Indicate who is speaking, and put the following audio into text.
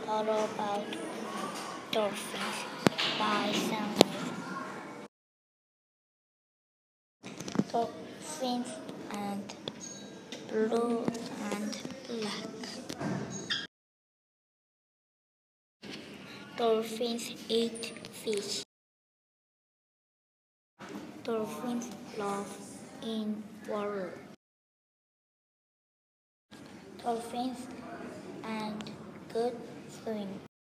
Speaker 1: All About Dolphins by Seungyoo. Dolphins and blue and black. Dolphins eat fish. Dolphins love in water. Dolphins and good swim.